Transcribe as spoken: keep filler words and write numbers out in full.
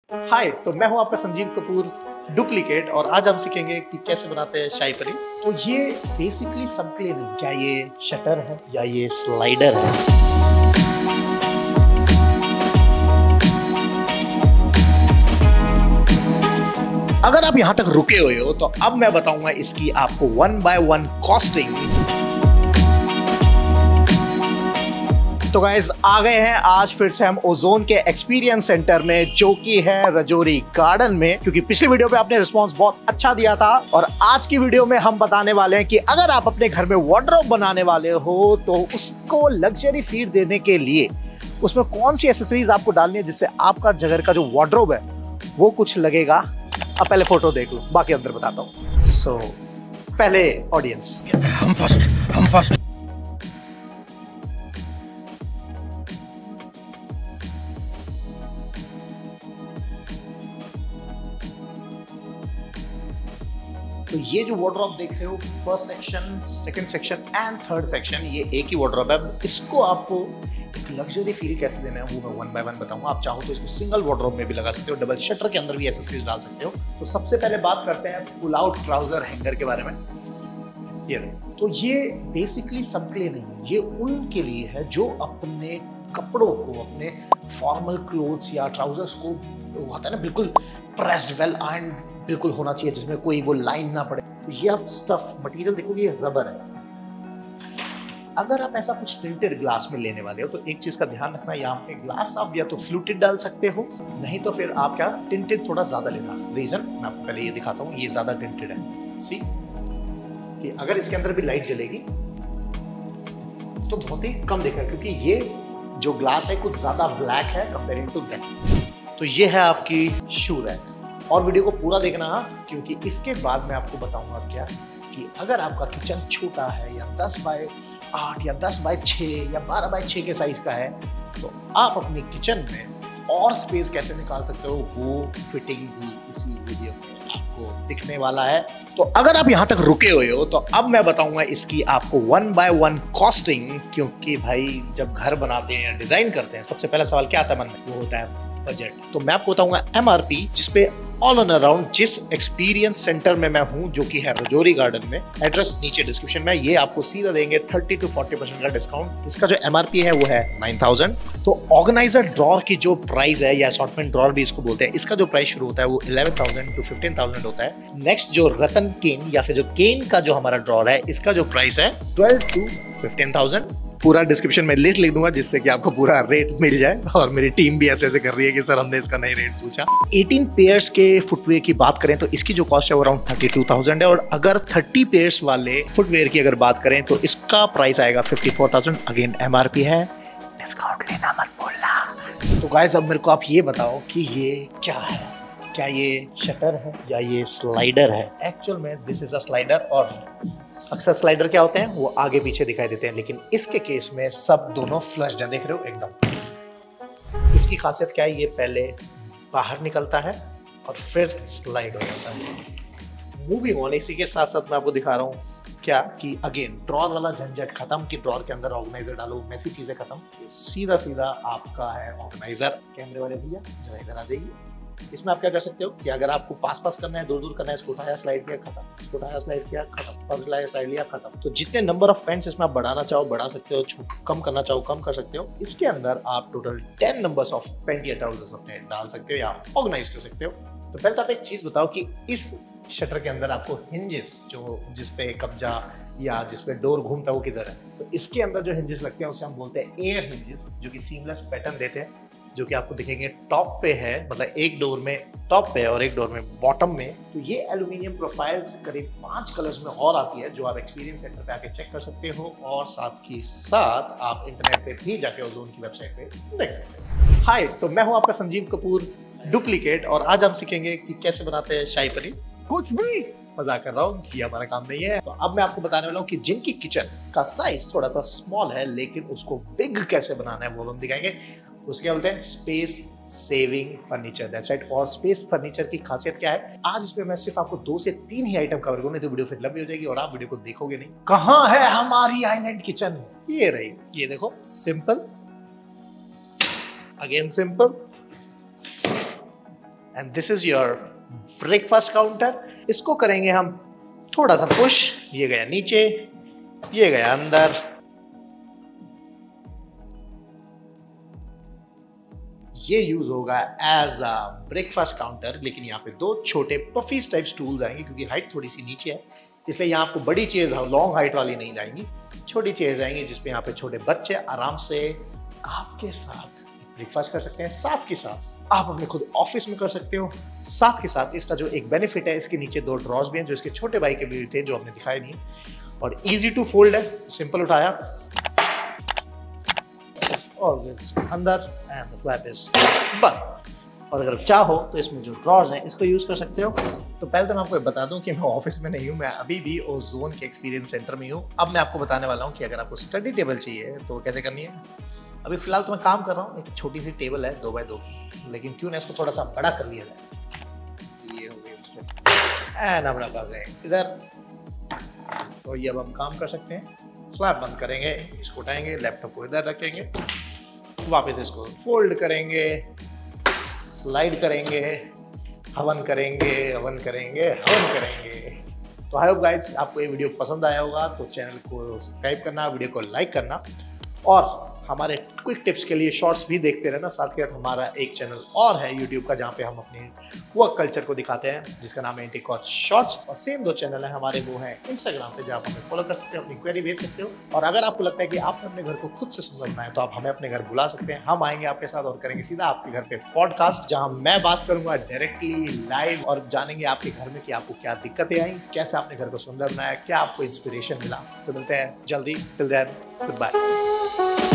हाय, तो मैं हूं आपका संजीव कपूर डुप्लीकेट और आज हम सीखेंगे कि कैसे बनाते हैं शाही पनीर। तो ये बेसिकली सबके लिए नहीं, क्या ये शटर है या ये स्लाइडर है। अगर आप यहां तक रुके हुए हो तो अब मैं बताऊंगा इसकी आपको वन बाय वन कॉस्टिंग। तो गाइस आ गए हैं आज फिर से हम ओजोन के एक्सपीरियंस सेंटर में, जो कि है रजौरी गार्डन में, क्योंकि पिछली वीडियो पे आपने रिस्पांस बहुत अच्छा दिया था। और आज की वीडियो में हम बताने वाले हैं कि अगर आप अपने घर में वार्डरोब बनाने वाले हो तो उसको लग्जरी फील देने के लिए उसमें कौन सी एक्सेसरीज आपको डालनी है जिससे आपका घर का जो वार्डरोब है वो कुछ लगेगा। अब पहले फोटो देख लो, बाकी अंदर बताता हूँ। सो so, पहले ऑडियंस हम फर्स्ट हम फर्स्ट तो ये जो वार्डरोब देख रहे हो, first section, second section and third section, ये एक ही वार्डरोब है। इसको आपको एक लग्जरी फील कैसे देना है वो मैं वन बाय वन बताऊंगा। आप चाहो तो इसको सिंगल वार्डरोब में भी लगा सकते हो, डबल शटर के अंदर भी एक्सेसरीज डाल सकते हो। तो सबसे पहले बात करते हैं पुल आउट ट्राउजर हैंगर के बारे में। ये तो ये बेसिकली सबके लिए नहीं है, ये उनके लिए है जो अपने कपड़ों को, अपने फॉर्मल क्लोथ्स या ट्राउजर्स को, वो होता है ना बिल्कुल प्रेस्ड वेल आयरन बिल्कुल होना चाहिए जिसमें कोई वो लाइन ना पड़े। तो ये आप स्टफ मटेरियल देखोगे, ये रबर है। अगर आप ऐसा कुछ टिल्टेड ग्लास में लेने वाले हो तो एक चीज का ध्यान रखना, यहाँ पे ग्लास आप या तो फ्लूटेड डाल सकते हो, नहीं तो फिर आप क्या टिंटेड थोड़ा ज्यादा लेना। रीजन मैं आपको पहले ये दिखाता हूँ, ये ज्यादा टिंटेड है। सी कि अगर इसके अंदर भी लाइट जलेगी तो बहुत ही कम दिखेगा, क्योंकि ये जो ग्लास है कुछ ज्यादा ब्लैक है कंपेयरिंग टू दैट। तो ये है आपकी शू रैक। और वीडियो को पूरा देखना, क्योंकि इसके बाद मैं आपको बताऊंगा क्या कि अगर आपका किचन छोटा है या दस बाय आठ या दस बाय छः या बारह बाय छः के साइज का है तो आप अपने किचन में और स्पेस कैसे निकाल सकते हो, वो फिटिंग भी इसी वीडियो में आपको दिखने वाला है। तो अगर आप यहाँ तक रुके हुए हो तो अब मैं बताऊंगा इसकी आपको वन बाय वन कॉस्टिंग, क्योंकि भाई जब घर बनाते हैं या डिजाइन करते हैं सबसे पहला सवाल क्या आता है मन में, वो होता है बजट। तो मैं आपको बताऊंगा एमआरपी, जिसपे ऑल ऑन अराउंड जिस एक्सपीरियंस सेंटर में मैं हूं, जो कि है रजौरी गार्डन में, एड्रेस नीचे डिस्क्रिप्शन में, ये आपको सीधा देंगे थर्टी टू फोर्टी परसेंट का डिस्काउंट। इसका जो एमआरपी है वो है नाइन थाउजेंड। तो ऑर्गेनाइजर ड्रॉर की जो प्राइस है या असॉर्टमेंट ड्रॉर भी इसको बोलते हैं, इसका जो प्राइस शुरू होता है वो eleven thousand to fifteen thousand होता है। नेक्स्ट जो रतन केन या फिर जो केन का जो हमारा ड्रॉर है, इसका जो प्राइस है ट्वेल्व टू फिफ्टीन थाउजेंड। पूरा डिस्क्रिप्शन में लिस्ट लिख दूंगा जिससे कि आपको पूरा रेट मिल जाए। और मेरी टीम भी ऐसे ऐसे कर रही है कि सर हमने इसका नई रेट पूछा। एटीन पेयर्स के फुटवेयर की बात करें तो इसकी जो कॉस्ट है वो अराउंड थर्टी टू थाउजेंड है। और अगर थर्टी पेयर्स वाले फुटवेयर की अगर बात करें तो इसका प्राइस आएगा fifty four thousand. Again MRP है, डिस्काउंट लेना मत भूलना। तो गाइस अब मेरे को आप ये बताओ कि ये क्या है, क्या ये शटर है या ये स्लाइडर है। एक्चुअल में दिस इज अ स्लाइडर, और अक्सर स्लाइडर क्या होते हैं वो आगे पीछे दिखाई देते हैं, लेकिन इसके केस में सब दोनों फ्लश्ड हैं, देख रहे हो एकदम। इसकी खासियत क्या है, ये पहले बाहर निकलता है और फिर स्लाइड हो जाता है। मूविंग ऑन, इसी के साथ साथ मैं आपको दिखा रहा हूँ क्या कि अगेन ड्रॉर वाला झंझट खत्म कि ड्रॉर के अंदर ऑर्गेनाइजर डालो, मैसी चीजें खत्म। सीधा सीधा आपका है ऑर्गेनाइजर। कैमरे वाले भैया जरा इधर आ जाइए। इसमें आप क्या कर सकते हो कि अगर आपको पास पास करना है, दूर दूर करना है, इसको उठाया स्लाइड किया खत्म, इसको उठाया स्लाइड किया खत्म, अब उठाया स्लाइड लिया खत्म। तो जितने नंबर ऑफ पेंट्स इसमें आप बढ़ाना चाहो बढ़ा सकते हो, कम करना चाहो कम कर सकते हो। इसके अंदर आप total ten numbers of pant या ट्राउजर्स अपने डाल सकते हो या ऑर्गेनाइज कर सकते हो। तो पहले तो आप एक चीज बताओ कि इस शटर के अंदर आपको हिंजेस, जो जिसपे कब्जा या जिसपे डोर घूमता है वो किधर है। तो इसके अंदर जो हिंजेस लगते हैं उसे हम बोलते हैं एयर हिंजेस, जो कि सीमलेस पैटर्न देते हैं, जो कि आपको दिखेंगे टॉप पे है, मतलब एक डोर में टॉप पे और एक डोर में बॉटम में। तो ये एल्यूमिनियम प्रोफाइल्स करीब पांच कलर्स में और आती है, जो आप एक्सपीरियंस सेंटर पे आके चेक कर सकते हो। और साथ ही साथ आप इंटरनेट पे भी जाके ओजोन की वेबसाइट पे देख सकते हो। हाय, तो मैं हूं आपका संजीव कपूर डुप्लीकेट और आज हम सीखेंगे कि कैसे बनाते हैं शाही पनीर। कुछ भी मजाक कर रहा हूँ, ये हमारा काम नहीं है। तो अब मैं आपको बताने वाला हूँ कि जिनकी किचन का साइज थोड़ा सा स्मॉल है लेकिन उसको बिग कैसे बनाना है वो हम दिखाएंगे। उसके क्या बोलते हैं, space saving furniture, that's right. और स्पेस फर्नीचर की खासियत क्या है, आज इसमें मैं सिर्फ आपको दो से तीन ही आइटम कवर करूंगा, तो वीडियो फिर लंबी हो जाएगी और आप वीडियो को देखोगे नहीं। कहाँ है हमारी आइलैंड किचन, ये रही, ये देखो, simple, again simple, and this is your breakfast counter. इसको करेंगे हम थोड़ा सा पुश, ये गया नीचे, ये गया अंदर। ये यूज होगा एज अ ब्रेकफास्ट काउंटर, लेकिन यहाँ पे दो छोटे पफीज टाइप स्टूल्स आएंगे क्योंकि हाइट थोड़ी सी नीचे है, इसलिए यहाँ आपको बड़ी चेयर्स लॉन्ग हाइट वाली नहीं लाएंगी, छोटी चेयर्स आएंगी जिसपे यहाँ पे छोटे बच्चे आराम से आपके साथ ब्रेकफास्ट कर सकते हैं। साथ के साथ आप अपने खुद ऑफिस में कर सकते हो। साथ के साथ इसका जो एक बेनिफिट है, इसके नीचे दो ड्रॉर्स भी हैं जो इसके छोटे भाई के भी थे जो हमने दिखाए नहीं, और इजी टू फोल्ड है, सिंपल उठाया और अंदर एंड द फ्लैप इज बंद। और अगर चाहो तो इसमें जो ड्रॉर्स हैं इसको यूज कर सकते हो। तो पहले तो मैं आपको बता दूं कि मैं ऑफिस में नहीं हूं, मैं अभी भी ओजोन के एक्सपीरियंस सेंटर में हूं। अब मैं आपको बताने वाला हूं कि अगर आपको स्टडी टेबल चाहिए तो वो कैसे करनी है। अभी फिलहाल तो मैं काम कर रहा हूँ, एक छोटी सी टेबल है दो बाय दो की, लेकिन क्यों ना इसको थोड़ा सा बड़ा कर लिया जाए। ये हो गई एंड हम रख गए इधर। तो ये अब हम काम कर सकते हैं। स्लैब बंद करेंगे, इसको उठाएंगे, लैपटॉप को इधर रखेंगे, वापस इसको फोल्ड करेंगे, स्लाइड करेंगे, हवन करेंगे, हवन करेंगे, हवन करेंगे। तो आई होप गाइस आपको ये वीडियो पसंद आया होगा, तो चैनल को सब्सक्राइब करना, वीडियो को लाइक करना, और हमारे क्विक टिप्स के लिए शॉर्ट्स भी देखते रहना। साथ के साथ हमारा एक चैनल और है यूट्यूब का जहाँ पे हम अपने वर्क कल्चर को दिखाते हैं, जिसका नाम है इंटेकॉच शॉर्ट्स। और सेम दो चैनल है हमारे, वो है इंस्टाग्राम पे जहाँ आप हमें फॉलो कर सकते हो, अपनी क्वेरी भेज सकते हो। और अगर आपको लगता है कि आपने अपने घर को खुद से सुंदर बनाया तो आप हमें अपने घर बुला सकते हैं, हम आएंगे आपके साथ और करेंगे सीधा आपके घर पे पॉडकास्ट, जहाँ मैं बात करूंगा डायरेक्टली लाइव और जानेंगे आपके घर में कि आपको क्या दिक्कतें आई, कैसे आपने घर को सुंदर बनाया, क्या आपको इंस्पिरेशन मिला। तो मिलते हैं जल्दी, टिल देन गुड बाय।